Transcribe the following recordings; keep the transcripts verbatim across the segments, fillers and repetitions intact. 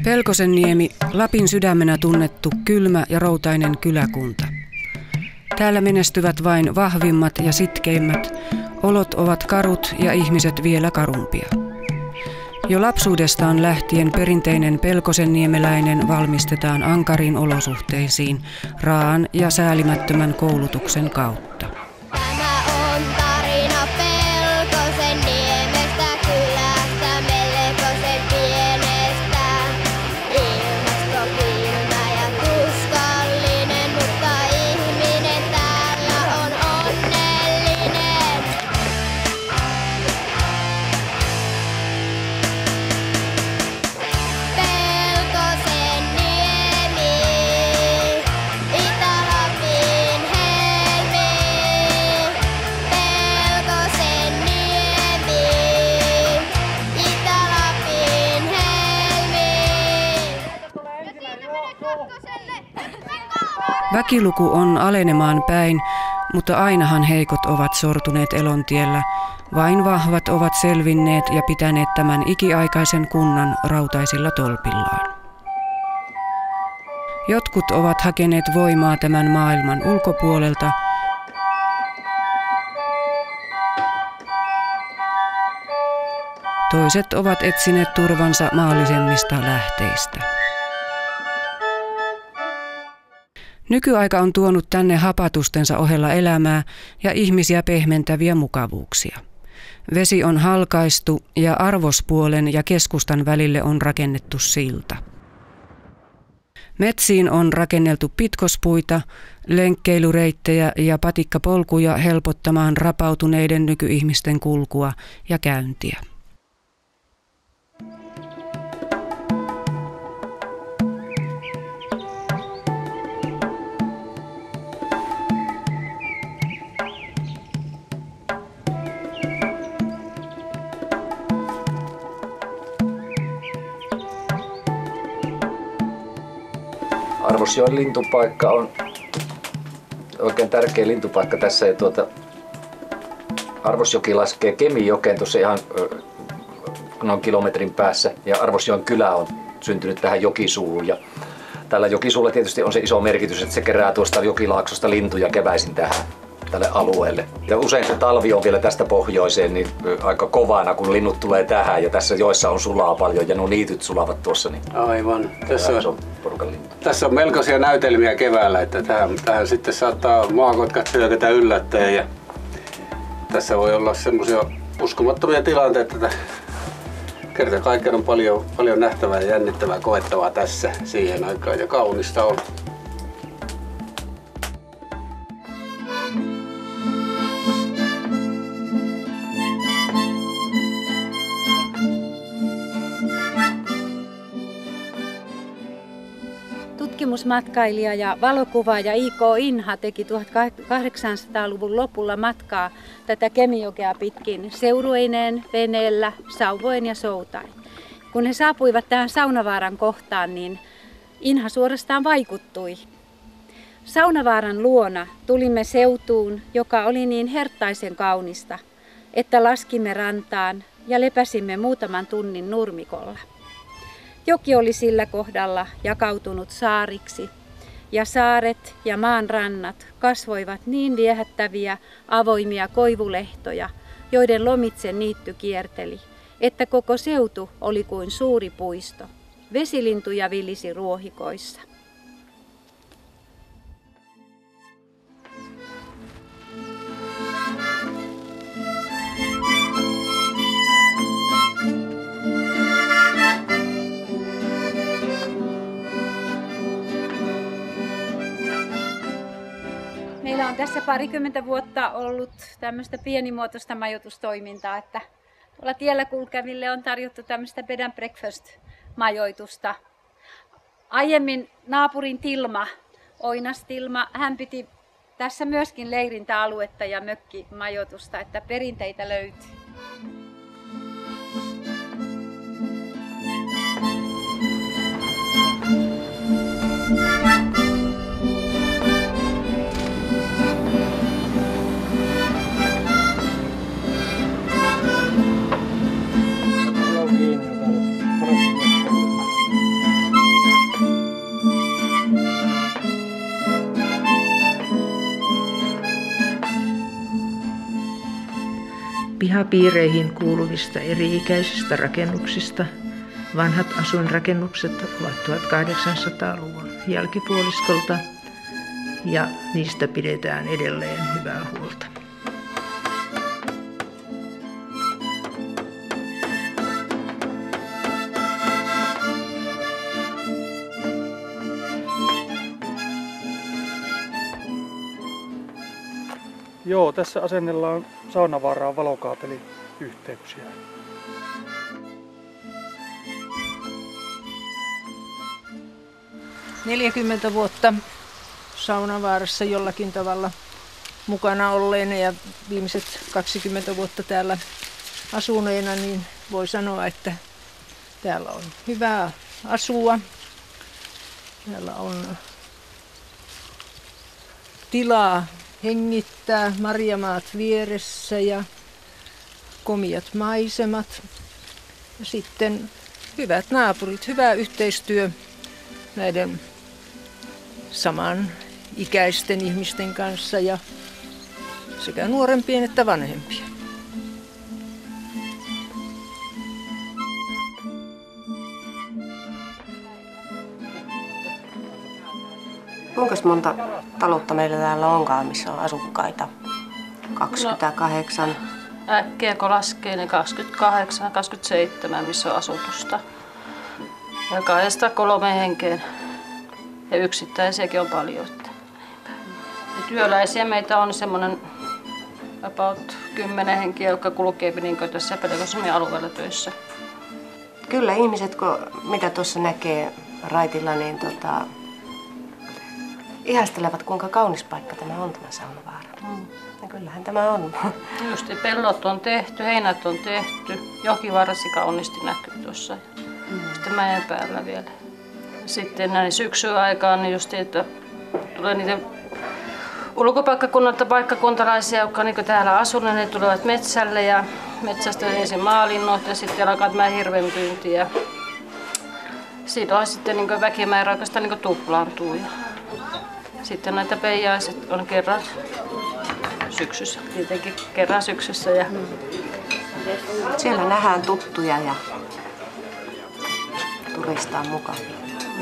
Pelkosenniemi, Lapin sydämenä tunnettu kylmä ja routainen kyläkunta. Täällä menestyvät vain vahvimmat ja sitkeimmät, olot ovat karut ja ihmiset vielä karumpia. Jo lapsuudestaan lähtien perinteinen pelkosenniemeläinen valmistetaan ankariin olosuhteisiin raaan ja säälimättömän koulutuksen kautta. Väkiluku on alenemaan päin, mutta ainahan heikot ovat sortuneet elontiellä. Vain vahvat ovat selvinneet ja pitäneet tämän ikiaikaisen kunnan rautaisilla tolpillaan. Jotkut ovat hakeneet voimaa tämän maailman ulkopuolelta. Toiset ovat etsineet turvansa maallisemmista lähteistä. Nykyaika on tuonut tänne hapatustensa ohella elämää ja ihmisiä pehmentäviä mukavuuksia. Vesi on halkaistu ja arvospuolen ja keskustan välille on rakennettu silta. Metsiin on rakenneltu pitkospuita, lenkkeilyreittejä ja patikkapolkuja helpottamaan rapautuneiden nykyihmisten kulkua ja käyntiä. Arvosjoen lintupaikka on oikein tärkeä lintupaikka tässä. Ja tuota, Arvosjoki laskee Kemijokeen tuossa ihan noin kilometrin päässä. Ja Arvosjoen kylä on syntynyt tähän jokisuuhun. Ja tällä jokisuulla tietysti on se iso merkitys, että se kerää tuosta jokilaaksosta lintuja keväisin tähän tälle alueelle. Ja usein se talvi on vielä tästä pohjoiseen niin aika kovana, kun linnut tulee tähän. Ja tässä joissa on sulaa paljon ja nuo niityt sulavat tuossa. Niin aivan. Tässä on, tässä on melkoisia näytelmiä keväällä, että tähän, tähän sitten saattaa maakotkat hyökätä yllättäen. Ja tässä voi olla semmoisia uskomattomia tilanteita, että kerta kaikkiaan on paljon, paljon nähtävää ja jännittävää koettavaa tässä siihen aikaan ja kaunista on. Tutkimusmatkailija ja valokuvaaja I K Inha teki tuhatkahdeksansataaluvun lopulla matkaa tätä Kemijokea pitkin seurueineen, veneellä, sauvoen ja soutaen. Kun he saapuivat tähän Saunavaaran kohtaan, niin Inha suorastaan vaikuttui. Saunavaaran luona tulimme seutuun, joka oli niin herttaisen kaunista, että laskimme rantaan ja lepäsimme muutaman tunnin nurmikolla. Joki oli sillä kohdalla jakautunut saariksi, ja saaret ja maan rannat kasvoivat niin viehättäviä avoimia koivulehtoja, joiden lomitse niitty kierteli, että koko seutu oli kuin suuri puisto. Vesilintuja vilisi ruohikoissa. Meillä on tässä parikymmentä vuotta ollut tämmöistä pienimuotoista majoitustoimintaa, että tuolla tiellä kulkeville on tarjottu tämmöistä bed and breakfast-majoitusta. Aiemmin naapurin Tilma, Oinas Tilma, hän piti tässä myöskin leirintäaluetta ja mökkimajoitusta, että perinteitä löytyy. pihapiireihin kuuluvista eri-ikäisistä rakennuksista. Vanhat asuinrakennukset ovat tuhatkahdeksansataaluvun jälkipuoliskolta ja niistä pidetään edelleen hyvää huolta. Joo, tässä asennellaan Saunavaaraan valokaapeliyhteyksiä. neljäkymmentä vuotta Saunavaarassa jollakin tavalla mukana olleena ja viimeiset kaksikymmentä vuotta täällä asuneena, niin voi sanoa, että täällä on hyvää asua. Täällä on tilaa hengittää, marjamaat vieressä ja komiat maisemat. Ja sitten hyvät naapurit, hyvä yhteistyö näiden samanikäisten ihmisten kanssa ja sekä nuorempien että vanhempien. Kuinka monta taloutta meillä täällä onkaan, missä on asukkaita? kaksikymmentäkahdeksan. No, äkkiä kun laskee, niin kaksikymmentäkahdeksan kaksikymmentäseitsemän, missä on asutusta. Ja kahdesta kolme henkeen. Ja yksittäisiäkin on paljon. Ja työläisiä meitä on semmoinen about kymmenen henkiä, jotka kulkee niin tässä Pelkosenniemen alueella töissä. Kyllä ihmiset, kun, mitä tuossa näkee raitilla, niin tota, ihastelevat, kuinka kaunis paikka tämä on, tämä Saunavaara. Mm. Ja kyllähän tämä on. Just pellot on tehty, heinät on tehty, jokivarsi kauniisti näkyy tuossa. Mm. Sitten mäen päällä vielä. Sitten näin syksyn aikaan, niin just, että tulee niitä ulkopaikkakunnalta paikkakuntalaisia, jotka on niin täällä asuneet, ne tulevat metsälle ja metsästä ensin maalinnot ja sitten alkaa tämä hirvenpyynti. Ja silloin sitten niin väkimäärä oikeastaan niin tuplaantuu. Ja sitten näitä peijaiset on kerran syksyssä, tietenkin kerran syksyssä. Ja siellä nähdään tuttuja ja turistaan mukavia.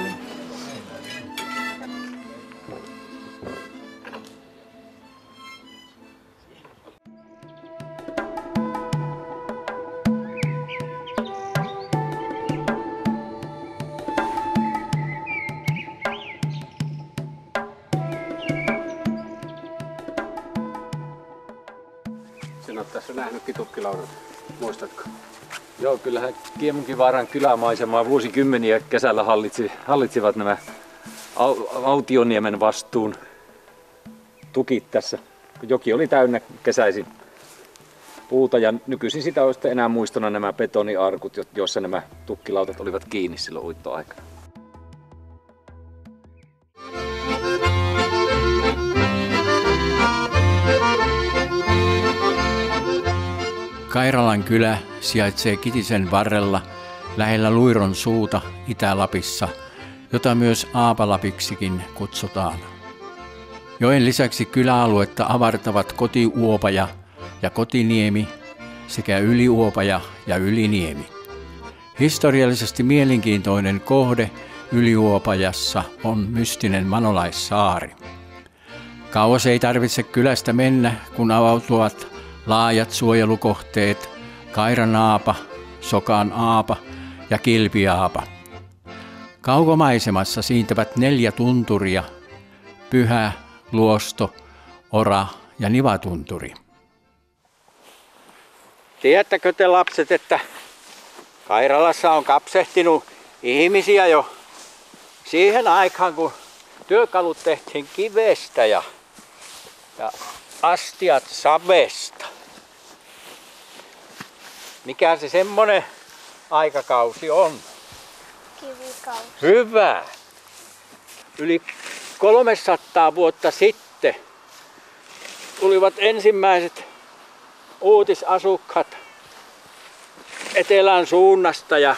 Sinä olet tässä nähnytkin tukkilaudat, muistatko? Joo, kyllähän Kiemunkivaaran kylämaisemaa vuosikymmeniä kesällä hallitsi, hallitsivat nämä Autioniemen vastuun tukit tässä. Joki oli täynnä kesäisin puuta ja nykyisin sitä on enää muistona nämä betoniarkut, joissa nämä tukkilautat olivat kiinni silloin uittoaikana. Kairalan kylä sijaitsee Kitisen varrella lähellä Luiron suuta Itä-Lapissa, jota myös Aapalapiksikin kutsutaan. Joen lisäksi kyläaluetta avartavat Kotiuopaja ja Kotiniemi sekä Yliuopaja ja Yliniemi. Historiallisesti mielenkiintoinen kohde Yliuopajassa on mystinen Manolaissaari. Kauas ei tarvitse kylästä mennä, kun avautuvat laajat suojelukohteet Kairanaapa, Sokan aapa ja Kilpiaapa. Kaukomaisemassa siintävät neljä tunturia, Pyhä, Luosto, Ora ja Nivatunturi. Tiedättekö te lapset, että Kairalassa on kapsehtinut ihmisiä jo siihen aikaan, kun työkalut tehtiin kivestä ja, ja astiat savesta. Mikä se semmonen aikakausi on? Kivikausi. Hyvä! Yli kolmesataa vuotta sitten tulivat ensimmäiset uutisasukkaat etelän suunnasta ja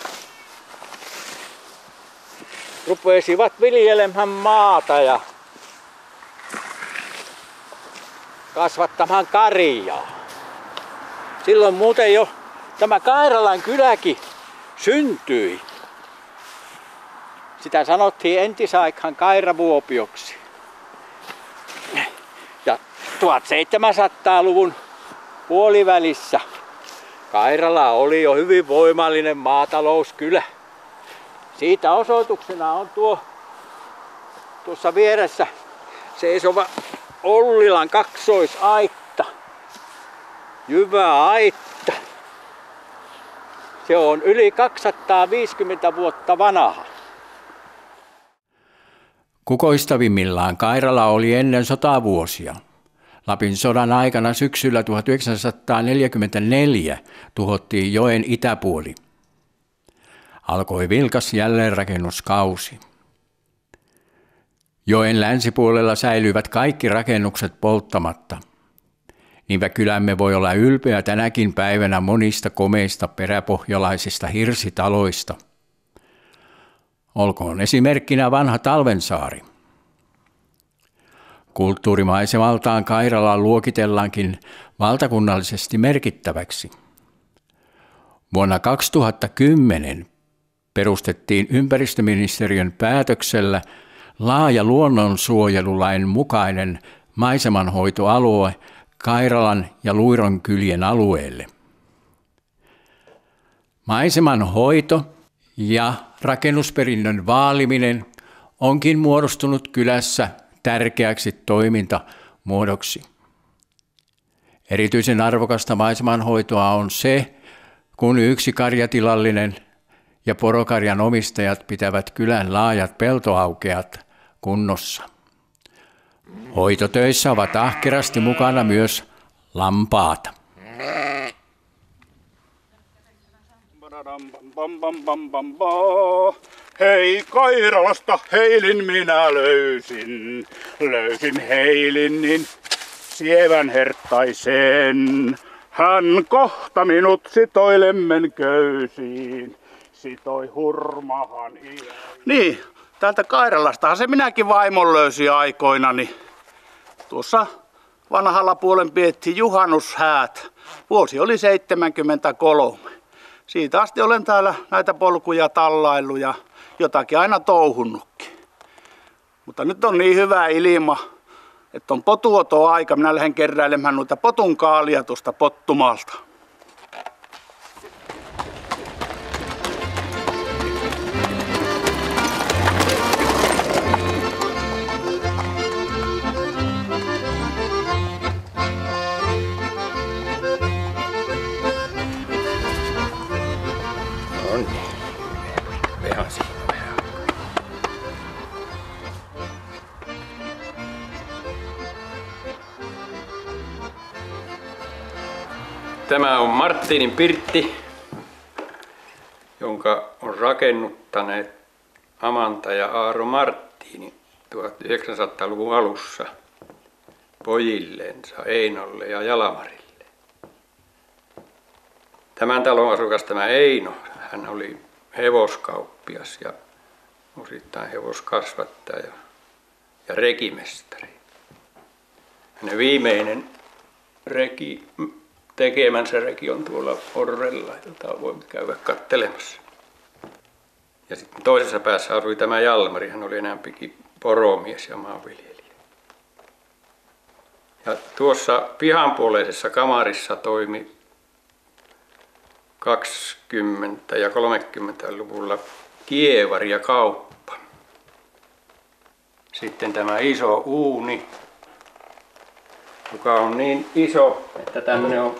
rupesivat viljelemään maata ja kasvattamaan karjaa. Silloin muuten jo tämä Kairalan kyläkin syntyi. Sitä sanottiin entisaikaan Kairavuopioksi. Ja tuhatseitsemänsataaluvun puolivälissä Kairala oli jo hyvin voimallinen maatalouskylä. Siitä osoituksena on tuo tuossa vieressä seisova Ollilan kaksoisaitta. Jyväaitta. Se on yli kaksisataaviisikymmentä vuotta vanha. Kukoistavimmillaan Kairala oli ennen sotavuosia. Lapin sodan aikana syksyllä tuhatyhdeksänsataaneljäkymmentäneljä tuhottiin joen itäpuoli. Alkoi vilkas jälleenrakennuskausi. Joen länsipuolella säilyivät kaikki rakennukset polttamatta. Niinpä kylämme voi olla ylpeä tänäkin päivänä monista komeista peräpohjalaisista hirsitaloista. Olkoon esimerkkinä vanha Talvensaari. Kulttuurimaisemaltaan Kairala luokitellaankin valtakunnallisesti merkittäväksi. Vuonna kaksituhattakymmenen perustettiin ympäristöministeriön päätöksellä laaja luonnonsuojelulain mukainen maisemanhoitoalue Kairalan ja Luiron kylien alueelle. Maisemanhoito ja rakennusperinnön vaaliminen onkin muodostunut kylässä tärkeäksi toimintamuodoksi. Erityisen arvokasta maisemanhoitoa on se, kun yksi karjatilallinen ja porokarjan omistajat pitävät kylän laajat peltoaukeat kunnossa. Hoitotöissä ovat ahkerasti mukana myös lampaat. Hei, Kairalasta heilin minä löysin, löysin heilin niin sievän herttaisen. Hän kohta minut sitoi lemmen köysiin, sitoi hurmahan iän. Niin, täältä Kairalastahan se minäkin vaimon löysi aikoinani. Tuossa vanhalla puolen piettiin juhannushäät. Vuosi oli seitsemänkymmentäkolme. Siitä asti olen täällä näitä polkuja tallaillut ja jotakin aina touhunnutkin. Mutta nyt on niin hyvä ilma, että on potuoto-aika. Minä lähden keräilemään noita potunkaalia tuosta Pottumalta. Tämä on Marttinin pirtti, jonka on rakennuttaneet Amanta ja Aaro Marttini tuhatyhdeksänsataaluvun alussa pojillensa Einolle ja Jalamarille. Tämän talon asukas tämä Eino, hän oli hevoskauppias ja osittain hevoskasvattaja ja rekimestari. Hänen viimeinen reki, tekemänsä reki on tuolla Orrella, jota voi käydä katselemassa. Ja sitten toisessa päässä asui tämä Jalmari, hän oli enäämpikin poromies ja maanviljelijä. Ja tuossa pihanpuoleisessa kamarissa toimi kaksikymmentä- ja kolmekymmentäluvulla kievari ja kauppa. Sitten tämä iso uuni, joka on niin iso, että tänne on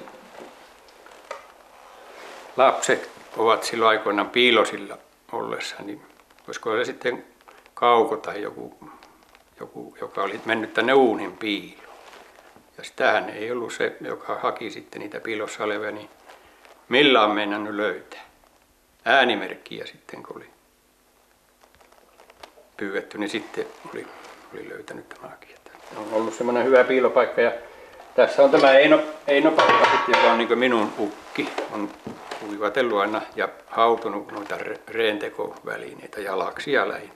lapset ovat silloin aikoinaan piilosilla ollessa, niin olisiko se sitten kauko tai joku, joku joka oli mennyt tänne uunin piiloon. Ja sitähän ei ollut se, joka haki sitten niitä piilossa olevia, niin millään meinannut löytää. Äänimerkkiä sitten, kun oli pyydetty, niin sitten oli, oli löytänyt tämä hakija. On ollut semmoinen hyvä piilopaikka ja tässä on tämä Eino, Eino paikka sitten, joka on niin kuin minun ukki. On kuivatellut aina ja hautunut noita reentekovälineitä ja laksia lähinnä.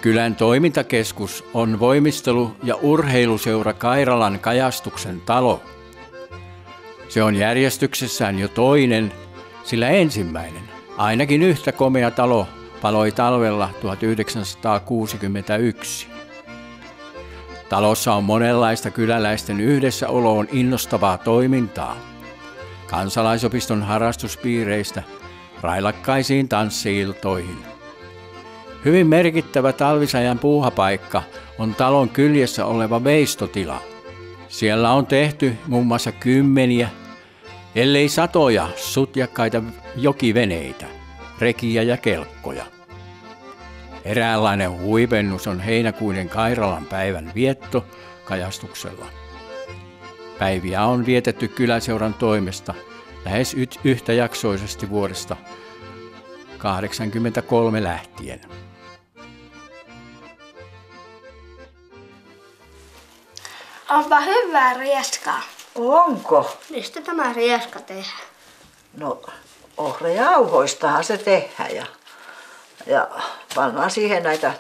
Kylän toimintakeskus on voimistelu- ja urheiluseura Kairalan kajastuksen talo. Se on järjestyksessään jo toinen, sillä ensimmäinen, ainakin yhtä komea talo, paloi talvella tuhatyhdeksänsataakuusikymmentäyksi. Talossa on monenlaista kyläläisten yhdessäoloon innostavaa toimintaa. Kansalaisopiston harrastuspiireistä railakkaisiin tanssi-iltoihin. Hyvin merkittävä talvisajan puuhapaikka on talon kyljessä oleva veistotila. Siellä on tehty muun muassa kymmeniä, ellei satoja sutjakkaita jokiveneitä, rekiä ja kelkkoja. Eräänlainen huipennus on heinäkuinen Kairalan päivän vietto kajastuksella. Päiviä on vietetty kyläseuran toimesta lähes yhtäjaksoisesti vuodesta kahdeksankymmentäkolme lähtien. Onpa hyvää rieskaa. Onko? Mistä tämä rieska tehdään? No ohrajauhoistahan se tehdään ja, ja pannaan siihen näitä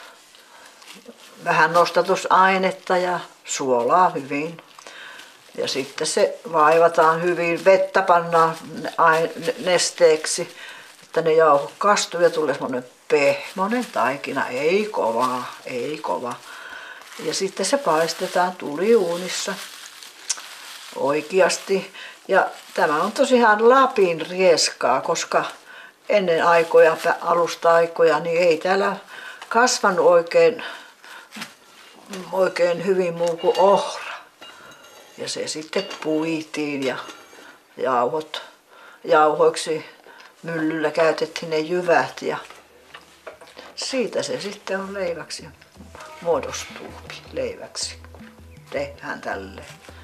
vähän nostatusainetta ja suolaa hyvin. Ja sitten se vaivataan hyvin, vettä pannaan nesteeksi, että ne jauhot kastuu ja tulee semmoinen pehmoinen taikina, ei kova, ei kova. Ja sitten se paistetaan tuliuunissa oikeasti. Ja tämä on tosiaan Lapin rieskaa, koska ennen aikoja, alusta aikoja, niin ei täällä kasvanut oikein, oikein hyvin muu kuin ohra. Ja se sitten puitiin ja jauhot, jauhoiksi myllyllä käytettiin ne jyvät ja siitä se sitten on leiväksi muodostuukin leiväksi, kun tehdään tälleen.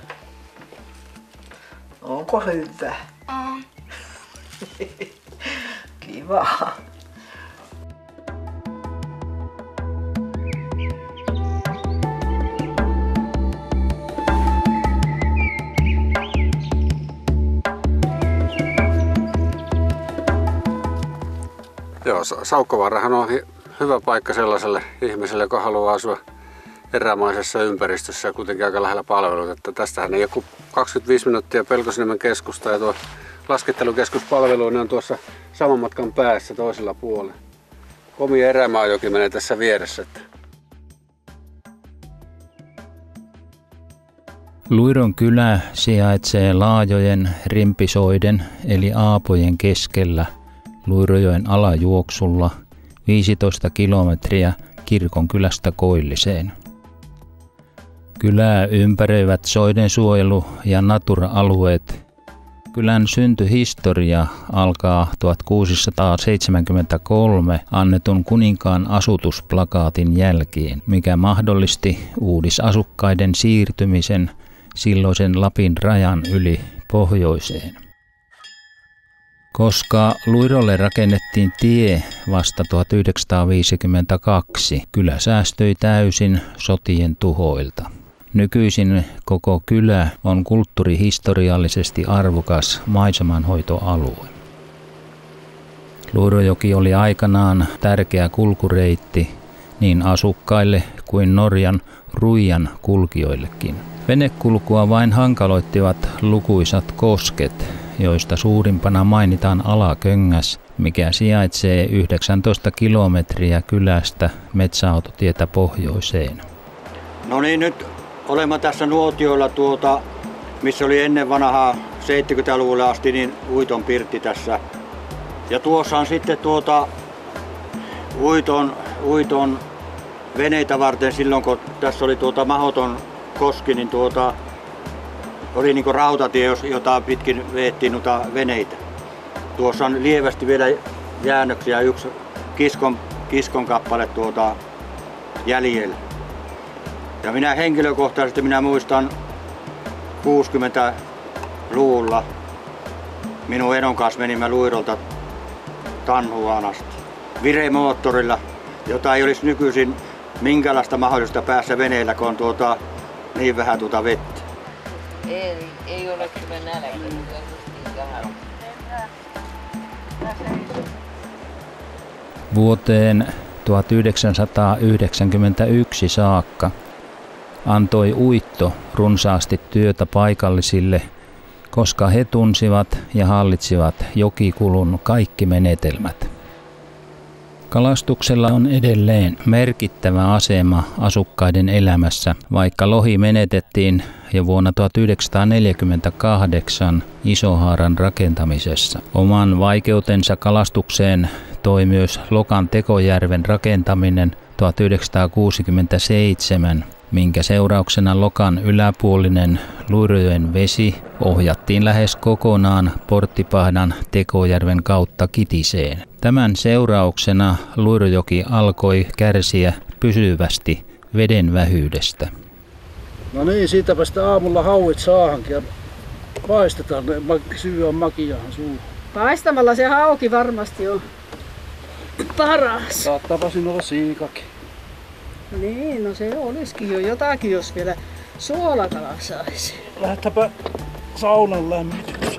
Onko hyvä? On. Kiva. Joo, Saukkovaarahan on hyvä paikka sellaiselle ihmiselle, joka haluaa asua erämaisessa ympäristössä ja kuitenkin aika lähellä palveluita. Että tästähän ei joku kaksikymmentäviisi minuuttia Pelkosenniemen keskusta ja tuo laskettelukeskuspalvelu on tuossa saman matkan päässä toisella puolella. Komia erämaajoki menee tässä vieressä. Että. Luiron kylä sijaitsee laajojen rimpisoiden eli aapojen keskellä Luirojoen alajuoksulla viisitoista kilometriä kirkonkylästä Koilliseen. Kylää ympäröivät soidensuojelu- ja natura-alueet. Kylän syntyhistoria alkaa tuhatkuusisataaseitsemänkymmentäkolme annetun kuninkaan asutusplakaatin jälkeen, mikä mahdollisti uudisasukkaiden siirtymisen silloisen Lapin rajan yli pohjoiseen. Koska Luirolle rakennettiin tie vasta tuhatyhdeksänsataaviisikymmentäkaksi, kylä säästyi täysin sotien tuhoilta. Nykyisin koko kylä on kulttuurihistoriallisesti arvokas maisemanhoitoalue. Luirojoki oli aikanaan tärkeä kulkureitti niin asukkaille kuin Norjan Ruijan kulkijoillekin. Venekulkua vain hankaloittivat lukuisat kosket, joista suurimpana mainitaan Alaköngäs, mikä sijaitsee yhdeksäntoista kilometriä kylästä metsäautotietä pohjoiseen. No niin, nyt olemme tässä nuotioilla tuota, missä oli ennen vanhaa seitsemänkymmentäluvulle asti niin uiton pirtti tässä. Ja tuossa on sitten tuota uiton, uiton veneitä varten silloin, kun tässä oli tuota mahdoton koski, niin tuota oli niinku rautatie, jota pitkin veettiin noita veneitä. Tuossa on lievästi vielä jäännöksiä, yksi kiskon, kiskon kappale tuota jäljellä. Ja minä henkilökohtaisesti minä muistan kuusikymmentäluvulla minun enon kanssa menimme Luirolta Tanhuaan asti viremoottorilla, jota ei olisi nykyisin minkälaista mahdollista päässä veneellä, kun on tuota, niin vähän tuota vettä. Ei, ei ole kyllä nälkäinen. Vuoteen tuhatyhdeksänsataayhdeksänkymmentäyksi saakka antoi uitto runsaasti työtä paikallisille, koska he tunsivat ja hallitsivat jokikulun kaikki menetelmät. Kalastuksella on edelleen merkittävä asema asukkaiden elämässä, vaikka lohi menetettiin jo vuonna tuhatyhdeksänsataaneljäkymmentäkahdeksan Isohaaran rakentamisessa. Oman vaikeutensa kalastukseen toi myös Lokan Tekojärven rakentaminen tuhatyhdeksänsataakuusikymmentäseitsemän, minkä seurauksena Lokan yläpuolinen Luirojoen vesi ohjattiin lähes kokonaan Porttipahdan Tekojärven kautta Kitiseen. Tämän seurauksena Luirojoki alkoi kärsiä pysyvästi veden vähyydestä. No niin, siitäpä sitä aamulla hauit saahankin ja paistetaan, ne syy on makiahan suun. Paistamalla se hauki varmasti on paras. Saattaapa siinä olla siikakin. Niin, no se olisikin jo jotakin, jos vielä suolakala saisi. Lähtäpä saunan lämmitykseen.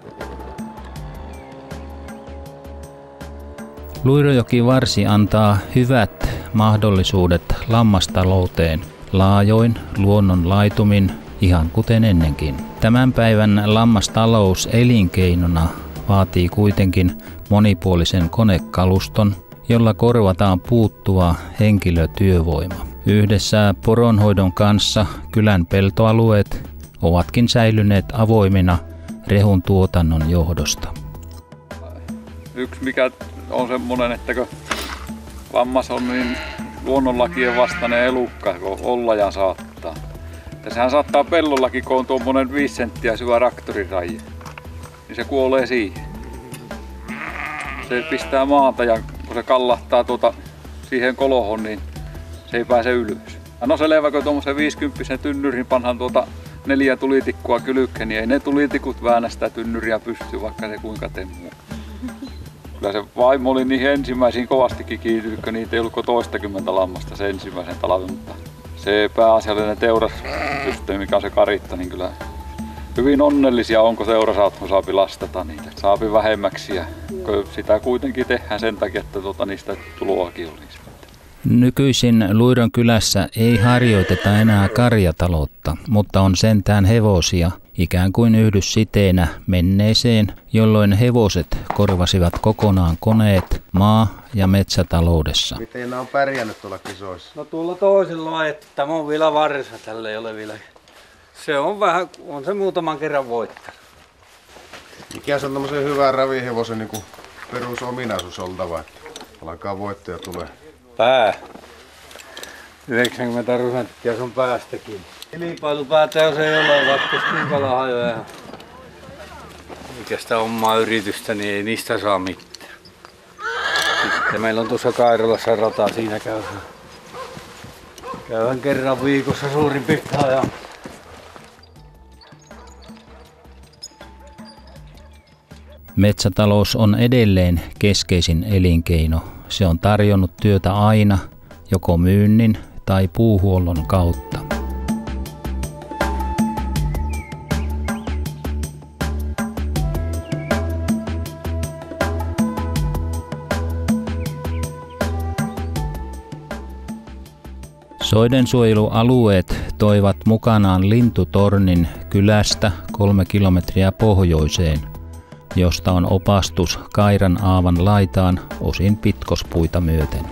Luirojoki varsi antaa hyvät mahdollisuudet lammastalouteen, laajoin luonnon laitumin, ihan kuten ennenkin. Tämän päivän lammastalous elinkeinona vaatii kuitenkin monipuolisen konekaluston, jolla korvataan puuttuva henkilötyövoima. Yhdessä poronhoidon kanssa kylän peltoalueet ovatkin säilyneet avoimina rehun tuotannon johdosta. Yksi mikä on semmoinen, että kun lammas on niin luonnonlakien vastainen elukka, kun ollajan saattaa. Ja sehän saattaa pellollakin, kun on tuommoinen viisi senttiä syvä traktoriraja, niin se kuolee siihen. Se pistää maata ja kun se kallahtaa tuota siihen kolohon, niin se ei pääse ylös. No selvä, kun tuommoisen viisikymppisen tynnyrin panhan tuota neljä tulitikkua kylykkä, niin ei ne tulitikut väännä sitä tynnyriä pystyy, vaikka se kuinka temmuu. Kyllä se vaimo oli niihin ensimmäisiin kovastikin kiintynyt, kun niitä ei ollut toistakymmentä lammasta se ensimmäisen talven, mutta se pääasiallinen teurassysteemi, mikä on se karitta, niin kyllä hyvin onnellisia on, kun teurasaat saapi lastata niitä. Saapi vähemmäksi ja sitä kuitenkin tehdään sen takia, että tuota, niistä tuloakin olisi. Nykyisin Luiron kylässä ei harjoiteta enää karjataloutta, mutta on sentään hevosia, ikään kuin yhdyssiteenä menneeseen, jolloin hevoset korvasivat kokonaan koneet maa- ja metsätaloudessa. Miten nämä on pärjännyt tuolla kisoissa? No tuolla toisella, että tämä on vielä varsa, tällä ei ole vielä. Se on vähän, on se muutaman kerran voittanut. Mikä se on tämmöisen hyvän ravihevosen niin kuin perusominaisuus oltava, että alkaa voittoja tulee? Pää. yhdeksänkymmentä prosenttia se on päästäkin. Kilpailupäätä jos ei ole, vaikka niin kalahajoja eikä sitä omaa yritystä, niin ei niistä saa mitään. Sitten meillä on tuossa Kairolassa rata, siinä käydään, käydään kerran viikossa suurin piirtein. Ja metsätalous on edelleen keskeisin elinkeino. Se on tarjonnut työtä aina, joko myynnin tai puuhuollon kautta. Soidensuojelualueet toivat mukanaan lintutornin kylästä kolme kilometriä pohjoiseen, josta on opastus Kairan aavan laitaan osin pitkospuita myöten.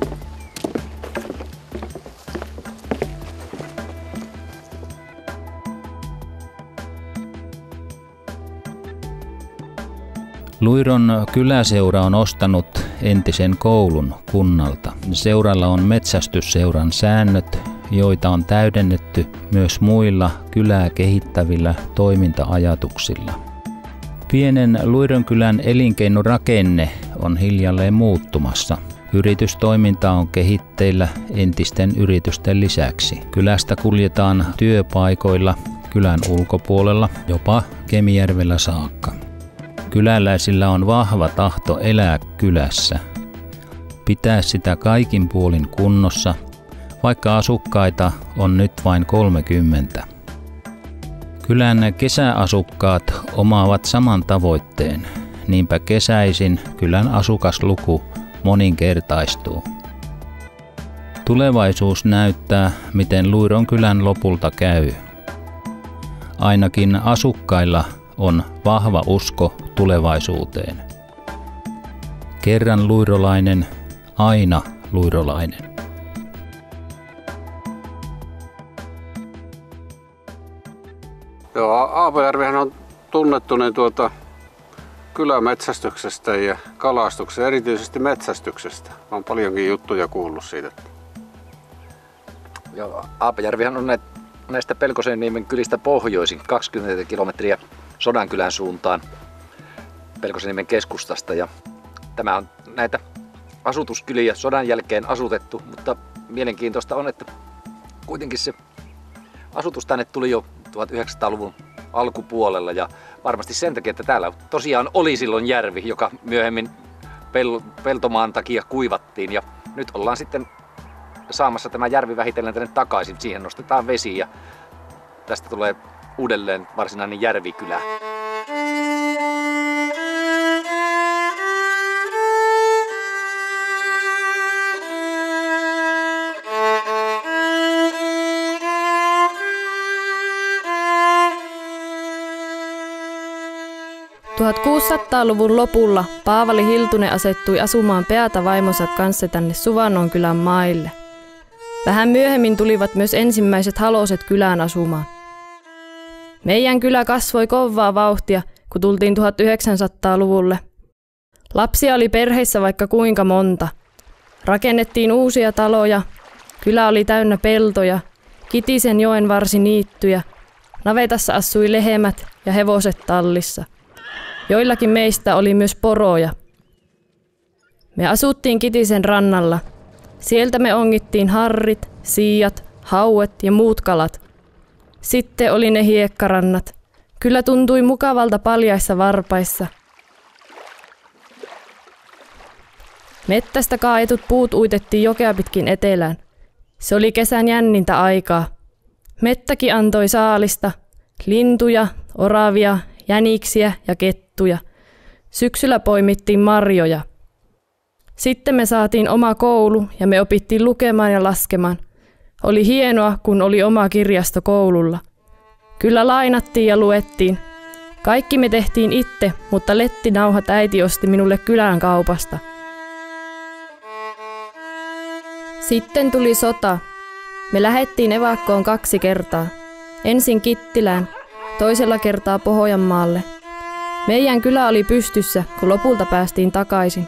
Luiron kyläseura on ostanut entisen koulun kunnalta. Seuralla on metsästysseuran säännöt, joita on täydennetty myös muilla kylää kehittävillä toiminta-ajatuksilla. Pienen Luironkylän elinkeinorakenne on hiljalleen muuttumassa. Yritystoiminta on kehitteillä entisten yritysten lisäksi. Kylästä kuljetaan työpaikoilla kylän ulkopuolella, jopa Kemijärvellä saakka. Kyläläisillä on vahva tahto elää kylässä, pitää sitä kaikin puolin kunnossa, vaikka asukkaita on nyt vain kolmekymmentä. Kylän kesäasukkaat omaavat saman tavoitteen, niinpä kesäisin kylän asukasluku moninkertaistuu. Tulevaisuus näyttää, miten Luiron kylän lopulta käy. Ainakin asukkailla on vahva usko tulevaisuuteen. Kerran luirolainen, aina luirolainen. Joo, Aapajärvihän on tunnettu niin tuota kylämetsästyksestä ja kalastuksesta, erityisesti metsästyksestä. Olen paljonkin juttuja kuullut siitä. Joo, Aapajärvihän on näistä Pelkosenniemen kylistä pohjoisin kaksikymmentä kilometriä Sodankylän suuntaan Pelkosenniemen keskustasta. Ja tämä on näitä asutuskyliä sodan jälkeen asutettu, mutta mielenkiintoista on, että kuitenkin se asutus tänne tuli jo tuhatyhdeksänsataaluvun alkupuolella ja varmasti sen takia, että täällä tosiaan oli silloin järvi, joka myöhemmin pel- peltomaan takia kuivattiin ja nyt ollaan sitten saamassa tämä järvi vähitellen tänne takaisin. Siihen nostetaan vesi ja tästä tulee uudelleen varsinainen järvikylä. tuhatkuusisataaluvun lopulla Paavali Hiltunen asettui asumaan Peata vaimonsa kanssa tänne Suvannonkylän maille. Vähän myöhemmin tulivat myös ensimmäiset haloset kylään asumaan. Meidän kylä kasvoi kovaa vauhtia, kun tultiin tuhatyhdeksänsataaluvulle. Lapsia oli perheissä vaikka kuinka monta. Rakennettiin uusia taloja, kylä oli täynnä peltoja, Kitisen joen varsi niittyjä, navetassa asui lehmät ja hevoset tallissa. Joillakin meistä oli myös poroja. Me asuttiin Kitisen rannalla. Sieltä me ongittiin harrit, siijat, hauet ja muut kalat. Sitten oli ne hiekkarannat. Kyllä tuntui mukavalta paljaissa varpaissa. Mettästä kaetut puut uitettiin jokea pitkin etelään. Se oli kesän jännintä aikaa. Mettäkin antoi saalista, lintuja, oravia, jäniksiä ja kettuja. Syksyllä poimittiin marjoja. Sitten me saatiin oma koulu ja me opittiin lukemaan ja laskemaan. Oli hienoa, kun oli oma kirjasto koululla. Kyllä lainattiin ja luettiin. Kaikki me tehtiin itse, mutta lettinauhat äiti osti minulle kylän kaupasta. Sitten tuli sota. Me lähettiin evakkoon kaksi kertaa. Ensin Kittilään, toisella kertaa Pohjanmaalle. Meidän kylä oli pystyssä, kun lopulta päästiin takaisin.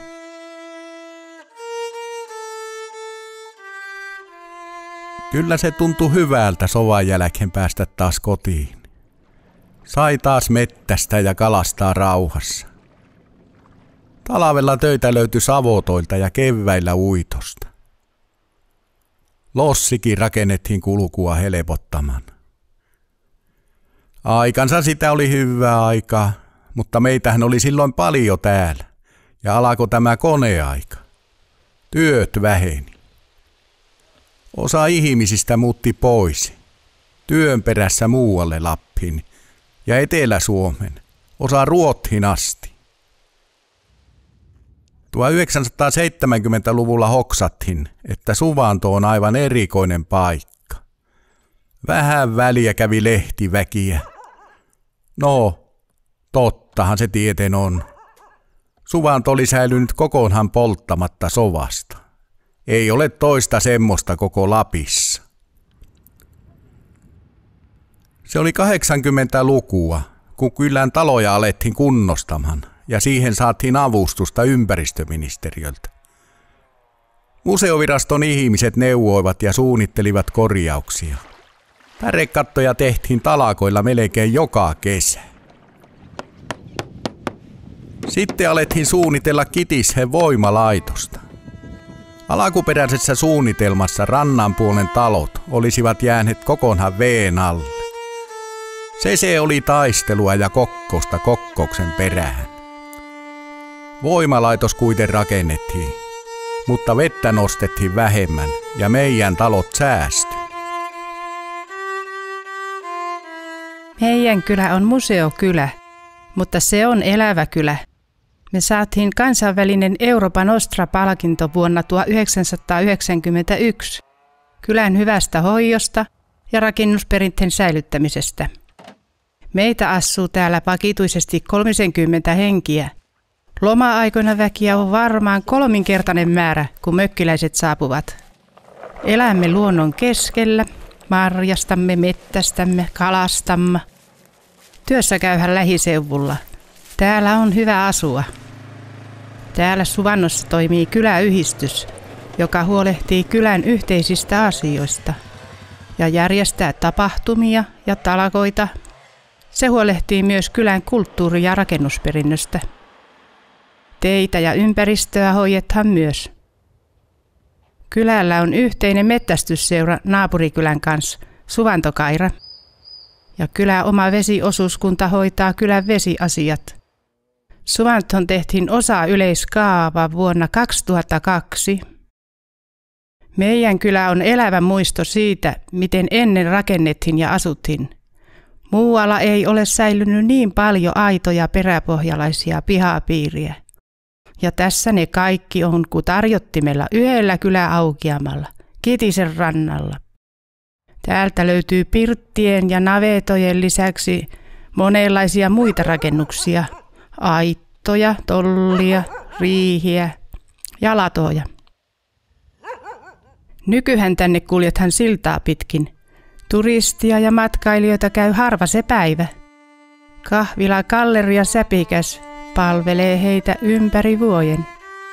Kyllä se tuntui hyvältä sovan jälkeen päästä taas kotiin. Sai taas mettästä ja kalastaa rauhassa. Talvella töitä löytyi savotoilta ja keväillä uitosta. Lossikin rakennettiin kulkua helpottamaan. Aikansa sitä oli hyvää aikaa, mutta meitähän oli silloin paljon täällä ja alkoi tämä koneaika. Työt väheni. Osa ihmisistä muutti pois, työn perässä muualle Lappiin ja Etelä-Suomen, osa Ruottiin asti. tuhatyhdeksänsataaseitsemänkymmentäluvulla hoksattiin, että Suvanto on aivan erikoinen paikka. Vähän väliä kävi lehtiväkiä. No, tottahan se tieten on. Suvanto oli säilynyt kokonaan polttamatta sovasta. Ei ole toista semmoista koko Lapissa. Se oli kahdeksankymmentälukua, kun kylän taloja alettiin kunnostamaan ja siihen saatiin avustusta ympäristöministeriöltä. Museoviraston ihmiset neuvoivat ja suunnittelivat korjauksia. Pärekattoja tehtiin talakoilla melkein joka kesä. Sitten alettiin suunnitella Kitishen voimalaitosta. Alkuperäisessä suunnitelmassa rannanpuolen talot olisivat jääneet kokonaan veen alle. Se se oli taistelua ja kokkousta kokkouksen perään. Voimalaitos kuiten rakennettiin, mutta vettä nostettiin vähemmän ja meidän talot säästyi. Meidän kylä on museokylä, mutta se on elävä kylä. Me saatiin kansainvälinen Euroopan Nostra-palkinto vuonna tuhatyhdeksänsataayhdeksänkymmentäyksi. kylän hyvästä hoidosta ja rakennusperinteen säilyttämisestä. Meitä asuu täällä vakituisesti kolmekymmentä henkiä. Loma-aikoina väkiä on varmaan kolminkertainen määrä, kun mökkiläiset saapuvat. Elämme luonnon keskellä, marjastamme, mettästämme, kalastamme. Työssä käyhän lähiseuvulla. Täällä on hyvä asua. Täällä Suvannossa toimii kyläyhdistys, joka huolehtii kylän yhteisistä asioista ja järjestää tapahtumia ja talkoita. Se huolehtii myös kylän kulttuuri- ja rakennusperinnöstä. Teitä ja ympäristöä hoidetaan myös. Kylällä on yhteinen metsästysseura naapurikylän kanssa, Suvantokaira. Ja kylän oma vesiosuuskunta hoitaa kylän vesiasiat. Suvantoon tehtiin osa yleiskaava vuonna kaksituhattakaksi. Meidän kylä on elävä muisto siitä, miten ennen rakennettiin ja asuttiin. Muualla ei ole säilynyt niin paljon aitoja peräpohjalaisia pihapiiriä. Ja tässä ne kaikki on kun tarjottimella yhdellä kyläaukeamalla, Kitisen rannalla. Täältä löytyy pirttien ja navetojen lisäksi monenlaisia muita rakennuksia, aittoja, tollia, riihiä ja latoja. Nykyään tänne kuljethan siltaa pitkin. Turistia ja matkailijoita käy harva se päivä. Kahvila Galleria Säpikäs palvelee heitä ympäri vuoden.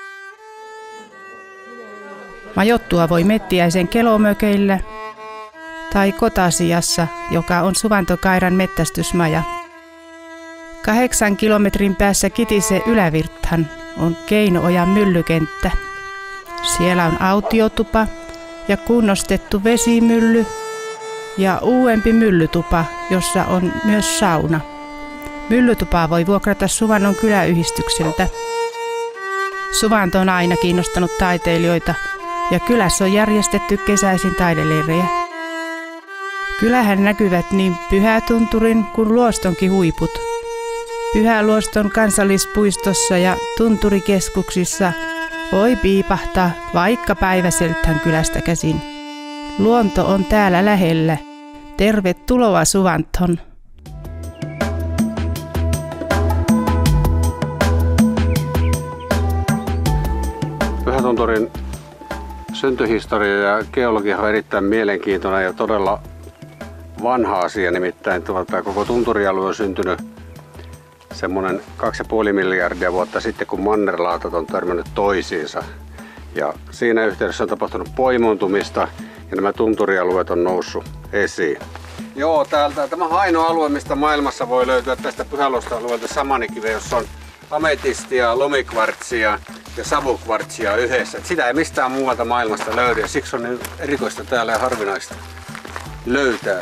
Majoittua voi Mettiäisen kelomökeillä tai Kotasiassa, joka on Suvantokairan metsästysmaja. Kahdeksan kilometrin päässä Kitisen ylävirthan on Keinoojan myllykenttä. Siellä on autiotupa ja kunnostettu vesimylly ja uudempi myllytupa, jossa on myös sauna. Myllytupaa voi vuokrata Suvannon kyläyhdistykseltä. Suvanto on aina kiinnostanut taiteilijoita ja kylässä on järjestetty kesäisin taideleirejä. Kylähän näkyvät niin Pyhätunturin kuin Luostonkin huiput. Pyhäluoston kansallispuistossa ja tunturikeskuksissa voi piipahtaa vaikka päiväseltään kylästä käsin. Luonto on täällä lähellä. Tervetuloa Suvantoon! Pyhätunturin syntyhistoria ja geologia on erittäin mielenkiintoinen ja todella vanha asia. Nimittäin tuolta koko tunturialue on syntynyt semmoinen kaksi pilkku viisi miljardia vuotta sitten, kun mannerlaatat on törmännyt toisiinsa. Ja siinä yhteydessä on tapahtunut poimuuntumista ja nämä tunturialueet on noussut esiin. Joo, täältä tämä on ainoa alue, mistä maailmassa voi löytyä tästä Pyhäluoston alueelta samanikiveä, jossa on ametistia, lumikvartsia ja savukvartsia yhdessä. Et sitä ei mistään muualta maailmasta löydy ja siksi on niin erikoista täällä ja harvinaista löytää.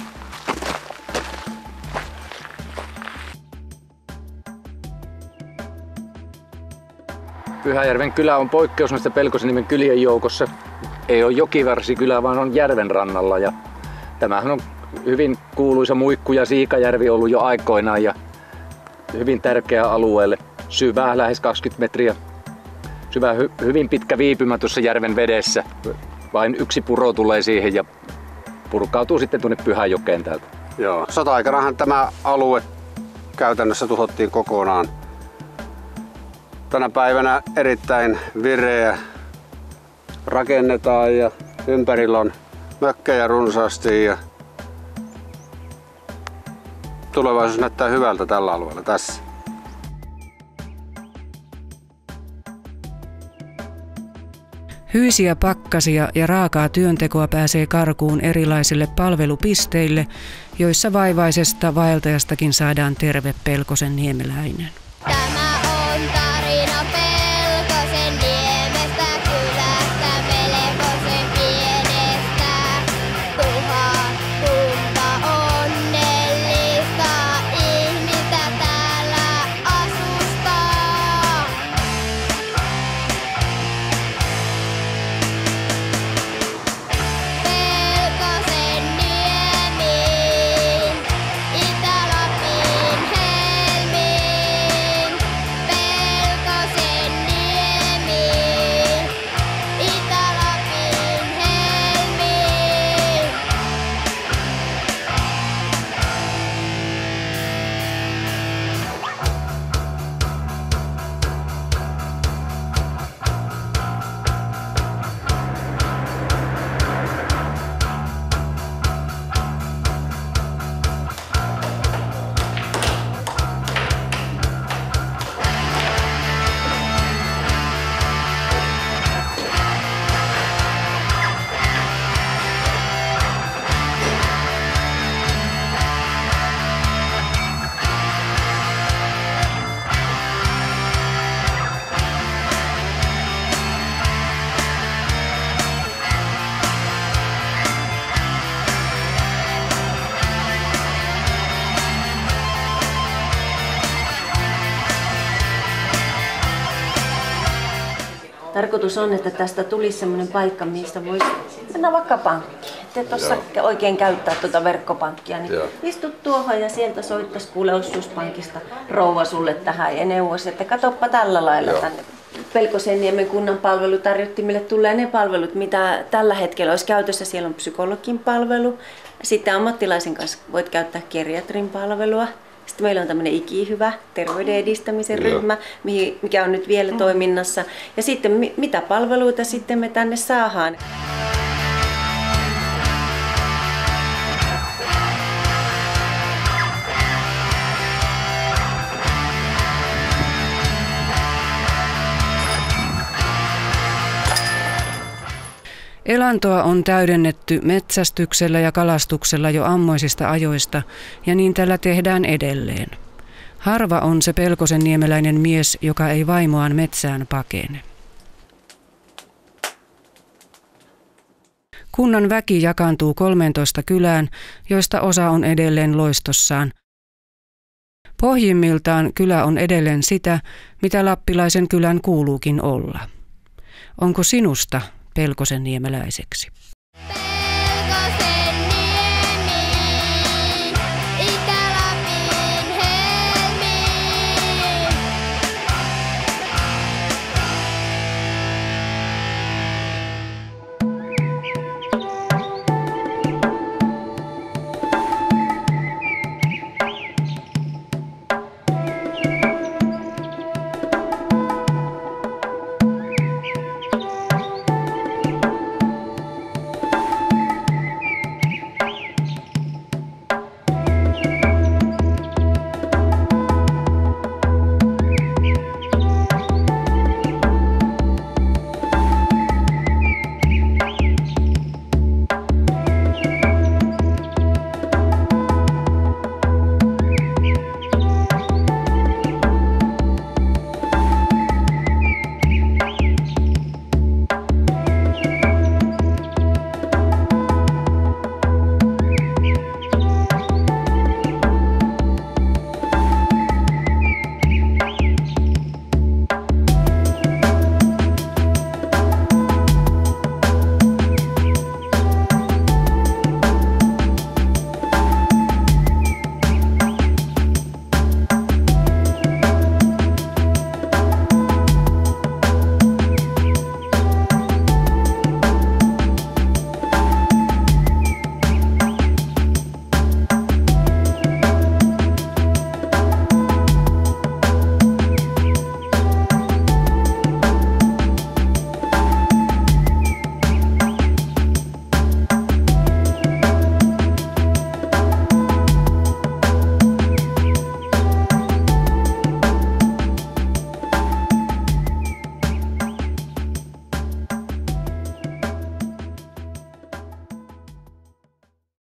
Pyhäjärven kylä on poikkeus näistä Pelkosenniemen kylien joukossa. Ei ole jokivarsikylä, vaan on järven rannalla. Ja tämähän on hyvin kuuluisa muikku- ja siikajärvi ollut jo aikoinaan ja hyvin tärkeä alueelle. Syvää lähes kaksikymmentä metriä. Syvä, hy- hyvin pitkä viipymä tuossa järven vedessä. Vain yksi puro tulee siihen ja purkautuu sitten tuonne Pyhäjokeen täältä. Joo. Sota-aikanahan tämä alue käytännössä tuhottiin kokonaan. Tänä päivänä erittäin vireä, rakennetaan ja ympärillä on mökkejä runsaasti ja tulevaisuus näyttää hyvältä tällä alueella tässä. Hyisiä pakkasia ja raakaa työntekoa pääsee karkuun erilaisille palvelupisteille, joissa vaivaisesta vaeltajastakin saadaan terve pelkosenniemeläinen. Itä-Lapin helmiin. Tarkoitus on, että tästä tulisi sellainen paikka, mistä voisi mennä vaikka pankkiin. Että et osaa oikein käyttää tuota verkkopankkia, niin Joo. istut tuohon ja sieltä soittaisi kuule osuuspankista rouva sulle tähän ja neuvoisi, että katoppa tällä lailla Joo. tänne. Pelkosenniemen kunnan palvelutarjottimille tulee ne palvelut, mitä tällä hetkellä olisi käytössä. Siellä on psykologin palvelu, sitten ammattilaisen kanssa voit käyttää geriatrin palvelua. Sitten meillä on tämmöinen ikihyvä terveyden edistämisen Joo. ryhmä, mikä on nyt vielä toiminnassa. Ja sitten mitä palveluita sitten me tänne saadaan. Elantoa on täydennetty metsästyksellä ja kalastuksella jo ammoisista ajoista, ja niin tällä tehdään edelleen. Harva on se pelkosenniemeläinen mies, joka ei vaimoaan metsään pakene. Kunnan väki jakaantuu kolmeentoista kylään, joista osa on edelleen loistossaan. Pohjimmiltaan kylä on edelleen sitä, mitä lappilaisen kylän kuuluukin olla. Onko sinusta pelkosenniemeläiseksi? Pelkosen